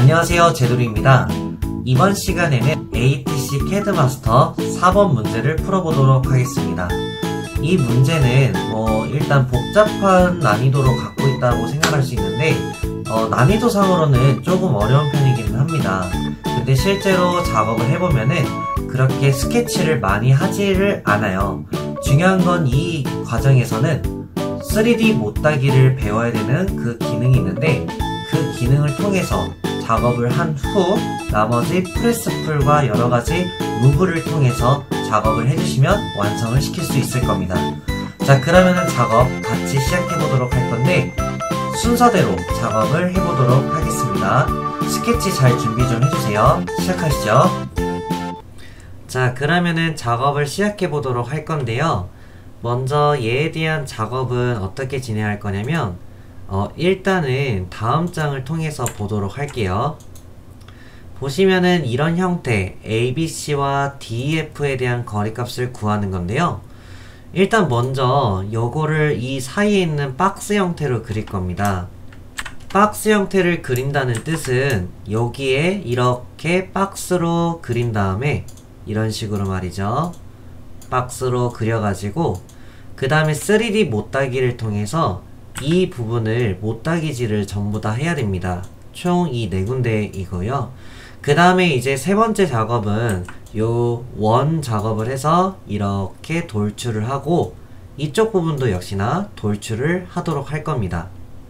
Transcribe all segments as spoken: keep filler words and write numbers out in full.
안녕하세요, 제도리입니다. 이번 시간에는 에이티씨 캐드마스터 사 번 문제를 풀어보도록 하겠습니다. 이 문제는 뭐 일단 복잡한 난이도로 갖고 있다고 생각할 수 있는데 어, 난이도상으로는 조금 어려운 편이기는 합니다. 근데 실제로 작업을 해보면은 그렇게 스케치를 많이 하지를 않아요. 중요한 건 이 과정에서는 쓰리디 못따기를 배워야 되는 그 기능이 있는데 그 기능을 통해서 작업을 한 후 나머지 프레스풀과 여러가지 무브를 통해서 작업을 해주시면 완성을 시킬 수 있을 겁니다. 자, 그러면은 작업 같이 시작해보도록 할 건데 순서대로 작업을 해보도록 하겠습니다. 스케치 잘 준비 좀 해주세요. 시작하시죠. 자, 그러면은 작업을 시작해보도록 할 건데요. 먼저 얘에 대한 작업은 어떻게 진행할 거냐면 어, 일단은 다음 장을 통해서 보도록 할게요. 보시면은 이런 형태 에이비씨와 디이에프에 대한 거리값을 구하는 건데요. 일단 먼저 요거를 이 사이에 있는 박스 형태로 그릴 겁니다. 박스 형태를 그린다는 뜻은 여기에 이렇게 박스로 그린 다음에 이런 식으로 말이죠. 박스로 그려가지고 그 다음에 쓰리디 못따기를 통해서 이 부분을 못따기질을 전부 다 해야 됩니다. 총 이 네 군데이고요. 그 다음에 이제 세 번째 작업은 요 원 작업을 해서 이렇게 돌출을 하고 이쪽 부분도 역시나 돌출을 하도록 할 겁니다.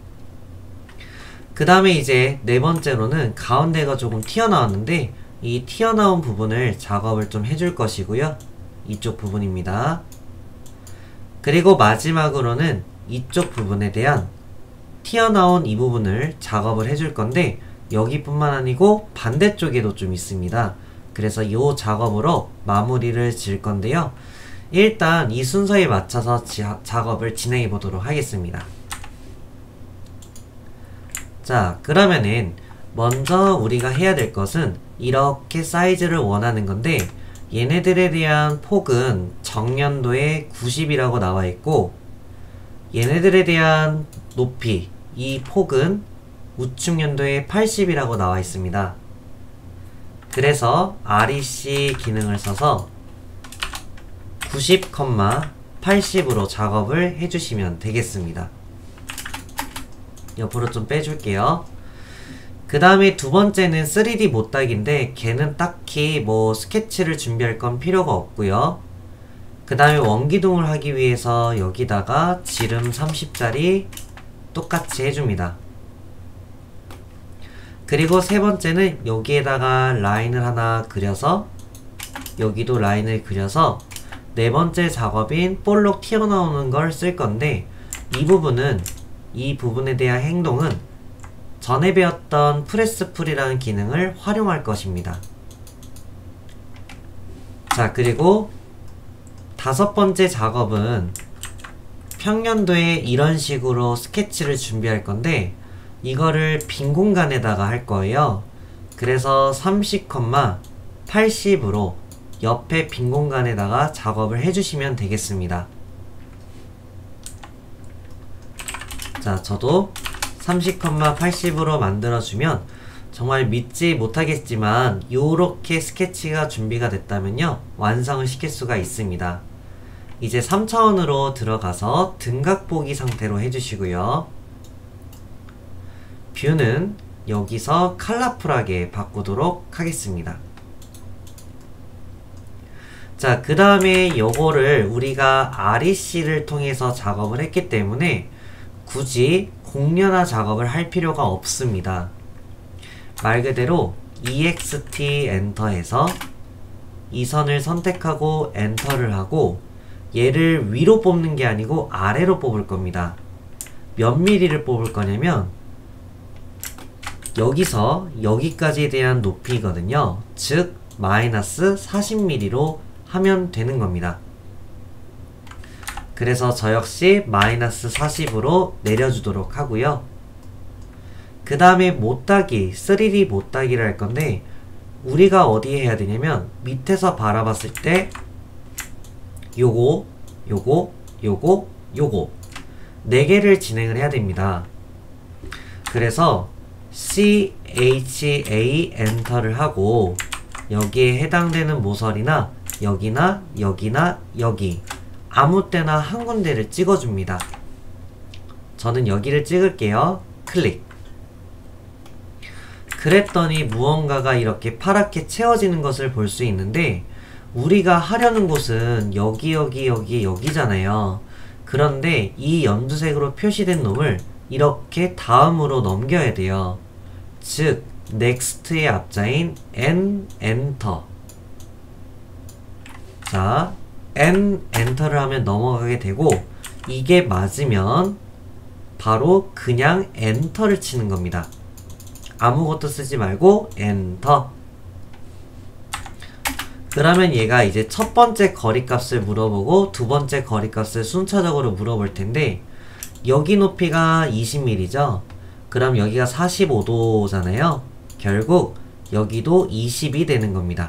그 다음에 이제 네 번째로는 가운데가 조금 튀어나왔는데 이 튀어나온 부분을 작업을 좀 해줄 것이고요. 이쪽 부분입니다. 그리고 마지막으로는 이쪽 부분에 대한 튀어나온 이 부분을 작업을 해줄 건데 여기뿐만 아니고 반대쪽에도 좀 있습니다. 그래서 이 작업으로 마무리를 지을 건데요. 일단 이 순서에 맞춰서 지, 작업을 진행해 보도록 하겠습니다. 자, 그러면은 먼저 우리가 해야 될 것은 이렇게 사이즈를 원하는 건데 얘네들에 대한 폭은 정면도에 구십이라고 나와 있고 얘네들에 대한 높이, 이 폭은 우측 연도에 팔십이라고 나와 있습니다. 그래서 알이씨 기능을 써서 구십, 팔십으로 작업을 해주시면 되겠습니다. 옆으로 좀 빼줄게요. 그 다음에 두 번째는 쓰리디 못따기인데 걔는 딱히 뭐 스케치를 준비할 건 필요가 없고요. 그 다음에 원기둥을 하기 위해서 여기다가 지름 삼십짜리 똑같이 해줍니다. 그리고 세 번째는 여기에다가 라인을 하나 그려서 여기도 라인을 그려서 네 번째 작업인 볼록 튀어나오는 걸 쓸 건데 이 부분은 이 부분에 대한 행동은 전에 배웠던 프레스풀이라는 기능을 활용할 것입니다. 자, 그리고 다섯 번째 작업은 평면도에 이런 식으로 스케치를 준비할 건데 이거를 빈 공간에다가 할 거예요. 그래서 삼십, 팔십으로 옆에 빈 공간에다가 작업을 해주시면 되겠습니다. 자, 저도 삼십, 팔십으로 만들어주면 정말 믿지 못하겠지만 요렇게 스케치가 준비가 됐다면요 완성을 시킬 수가 있습니다. 이제 삼 차원으로 들어가서 등각 보기 상태로 해주시고요. 뷰는 여기서 컬러풀하게 바꾸도록 하겠습니다. 자, 그 다음에 요거를 우리가 알이씨를 통해서 작업을 했기 때문에 굳이 공면화 작업을 할 필요가 없습니다. 말 그대로 이엑스티 엔터에서 이 선을 선택하고 엔터를 하고 얘를 위로 뽑는 게 아니고 아래로 뽑을 겁니다. 몇 미리를 뽑을 거냐면 여기서 여기까지에 대한 높이거든요. 즉 마이너스 사십 밀리미터로 하면 되는 겁니다. 그래서 저 역시 마이너스 사십으로 내려주도록 하고요. 그 다음에 못따기, 쓰리디 못따기를 할 건데 우리가 어디에 해야 되냐면 밑에서 바라봤을 때 요거, 요거, 요거, 요거 네 개를 진행을 해야 됩니다. 그래서 씨에이치에이 엔터를 하고 여기에 해당되는 모서리나 여기나 여기나 여기 아무 때나 한 군데를 찍어줍니다. 저는 여기를 찍을게요. 클릭. 그랬더니 무언가가 이렇게 파랗게 채워지는 것을 볼 수 있는데 우리가 하려는 곳은 여기 여기 여기 여기잖아요. 그런데 이 연두색으로 표시된 놈을 이렇게 다음으로 넘겨야 돼요. 즉 next의 앞자인 n enter. 자, n 엔터를 하면 넘어가게 되고 이게 맞으면 바로 그냥 엔터를 치는 겁니다. 아무것도 쓰지 말고 엔터. 그러면 얘가 이제 첫 번째 거리값을 물어보고 두 번째 거리값을 순차적으로 물어볼 텐데 여기 높이가 이십 밀리미터죠. 그럼 여기가 사십오 도잖아요. 결국 여기도 이십이 되는 겁니다.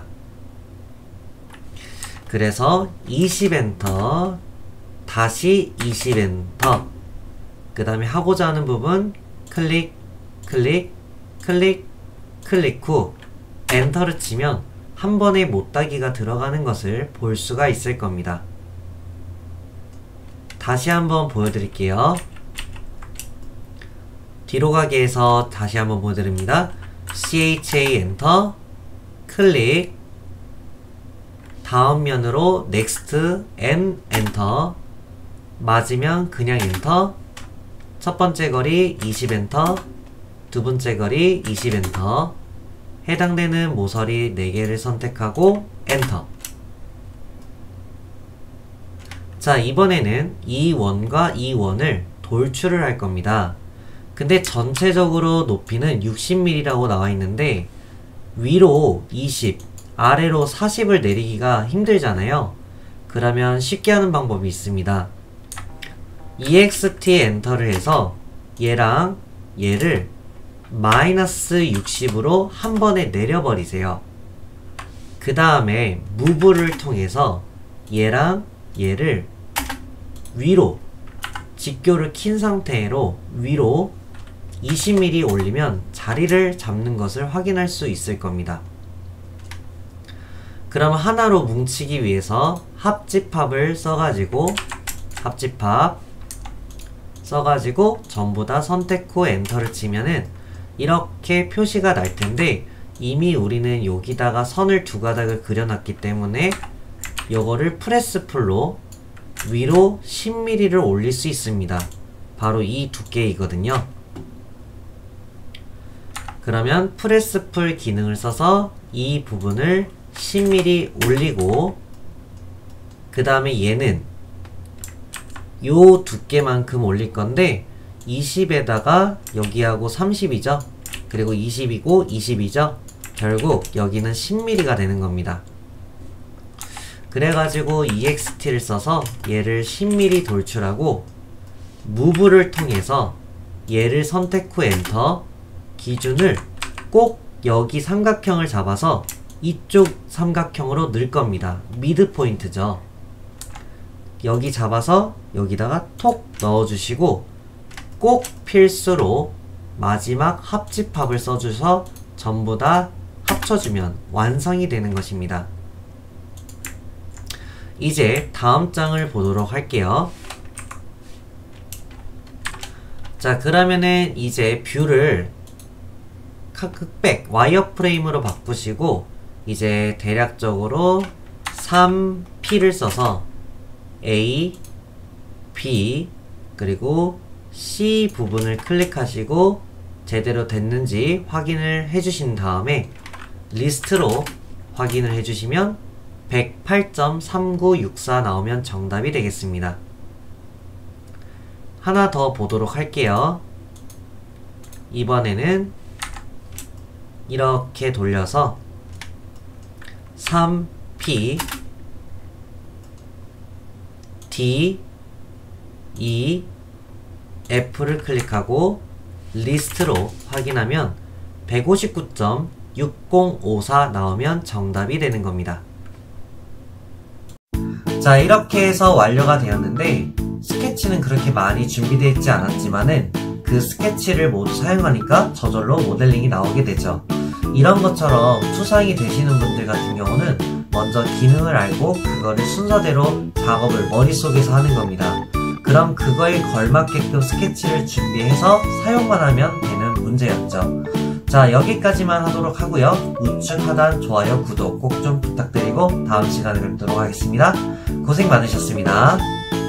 그래서 이십 엔터 다시 이십 엔터 그 다음에 하고자 하는 부분 클릭 클릭 클릭 클릭 후 엔터를 치면 한 번에 못따기가 들어가는 것을 볼 수가 있을 겁니다. 다시 한번 보여드릴게요. 뒤로 가게 해서 다시 한번 보여드립니다. 씨에이치에이 엔터 클릭 다음 면으로 next n 엔터 맞으면 그냥 엔터 첫 번째 거리 이십 엔터 두 번째 거리 이십 엔터 해당되는 모서리 네 개를 선택하고 엔터. 자, 이번에는 이 원과 이 원을 돌출을 할 겁니다. 근데 전체적으로 높이는 육십 밀리미터라고 나와 있는데 위로 이십, 아래로 사십을 내리기가 힘들잖아요. 그러면 쉽게 하는 방법이 있습니다. 이엑스티 엔터를 해서 얘랑 얘를 마이너스 육십으로 한 번에 내려버리세요. 그 다음에 무브를 통해서 얘랑 얘를 위로 직교를 킨 상태로 위로 이십 밀리미터 올리면 자리를 잡는 것을 확인할 수 있을 겁니다. 그럼 하나로 뭉치기 위해서 합집합을 써가지고 합집합 써가지고 전부 다 선택 후 엔터를 치면은 이렇게 표시가 날 텐데 이미 우리는 여기다가 선을 두 가닥을 그려놨기 때문에 요거를 프레스 풀로 위로 십 밀리미터를 올릴 수 있습니다. 바로 이 두께이거든요. 그러면 프레스 풀 기능을 써서 이 부분을 십 밀리미터 올리고 그 다음에 얘는 요 두께만큼 올릴 건데 이십에다가 여기하고 삼십이죠. 그리고 이십이고 이십이죠. 결국 여기는 십 밀리미터가 되는 겁니다. 그래가지고 이엑스티를 써서 얘를 십 밀리미터 돌출하고 무브를 통해서 얘를 선택 후 엔터 기준을 꼭 여기 삼각형을 잡아서 이쪽 삼각형으로 넣을 겁니다. 미드 포인트죠. 여기 잡아서 여기다가 톡 넣어주시고 꼭 필수로 마지막 합집합을 써줘서 전부 다 합쳐주면 완성이 되는 것입니다. 이제 다음 장을 보도록 할게요. 자, 그러면은 이제 뷰를 흑백 와이어프레임으로 바꾸시고 이제 대략적으로 삼 피를 써서 A, B 그리고 C 부분을 클릭하시고 제대로 됐는지 확인을 해주신 다음에 리스트로 확인을 해주시면 백팔 점 삼구육사 나오면 정답이 되겠습니다. 하나 더 보도록 할게요. 이번에는 이렇게 돌려서 삼 피 D, E, F를 클릭하고 리스트로 확인하면 백오십구 점 육공오사 나오면 정답이 되는 겁니다. 자, 이렇게 해서 완료가 되었는데 스케치는 그렇게 많이 준비되어 있지 않았지만은 그 스케치를 모두 사용하니까 저절로 모델링이 나오게 되죠. 이런 것처럼 투상이 되시는 분들 같은 경우는 먼저 기능을 알고 그거를 순서대로 작업을 머릿속에서 하는 겁니다. 그럼 그거에 걸맞게끔 스케치를 준비해서 사용만 하면 되는 문제였죠. 자, 여기까지만 하도록 하고요. 우측 하단 좋아요, 구독 꼭 좀 부탁드리고 다음 시간에 뵙도록 하겠습니다. 고생 많으셨습니다.